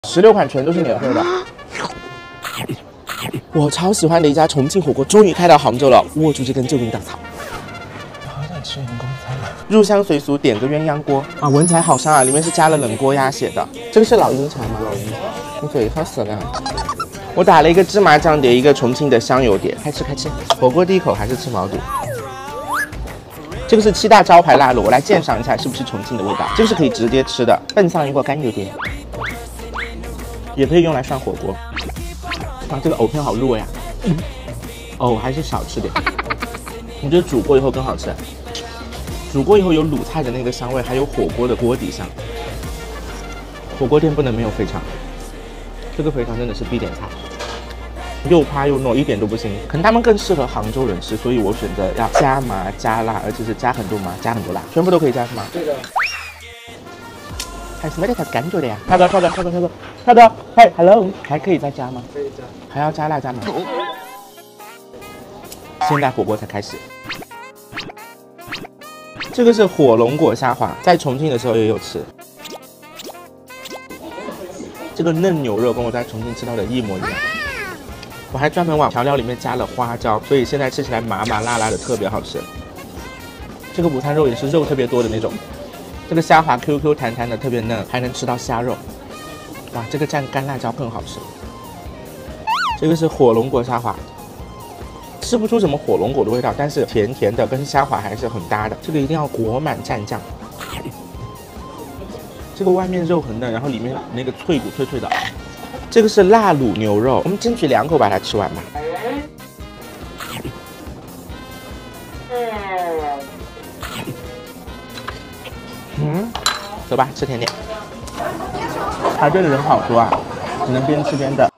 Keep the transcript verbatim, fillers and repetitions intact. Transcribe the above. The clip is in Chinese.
十六款全都是免费的。我超喜欢的一家重庆火锅终于开到杭州了，握住这根救命稻草。好想吃员工餐啊！入乡随俗，点个鸳鸯锅啊，闻起来好香啊！里面是加了冷锅鸭血的。这个是老鹰肠吗？老鹰肠，你嘴好死了。我打了一个芝麻酱碟，一个重庆的香油碟，开吃开吃。火锅第一口还是吃毛肚。这个是七大招牌辣卤，我来鉴赏一下是不是重庆的味道。这个是可以直接吃的，拌上一锅干油碟，也可以用来涮火锅。哇，这个藕片好入味啊！嗯，藕还是少吃点，我觉得煮过以后更好吃。煮过以后有卤菜的那个香味，还有火锅的锅底香。火锅店不能没有肥肠，这个肥肠真的是必点菜。又趴又糯，一点都不腥。可能他们更适合杭州人吃，所以我选择要加麻加辣，而且是加很多麻，加很多辣，全部都可以加是吗？对的。还是没得啥感觉的呀。跳哥，跳哥，跳哥，跳哥，跳哥，嘿 ，hello， 还可以再加吗？可以加。还要加辣加麻。现在火锅才开始。这个是火龙果虾滑，在重庆的时候也有吃。这个嫩牛肉跟我在重庆吃到的一模一样。我还专门往调料里面加了花椒，所以现在吃起来麻麻辣辣的，特别好吃。这个午餐肉也是肉特别多的那种，这个虾滑 Q Q 弹弹的，特别嫩，还能吃到虾肉。哇，这个蘸干辣椒更好吃。这个是火龙果虾滑，吃不出什么火龙果的味道，但是甜甜的，跟虾滑还是很搭的。这个一定要裹满蘸酱。这个外面肉很嫩，然后里面那个脆骨脆脆的。这个是辣卤牛肉，我们争取两口把它吃完吧。嗯，走吧，吃甜点。排队的人好多啊，只能边吃边等。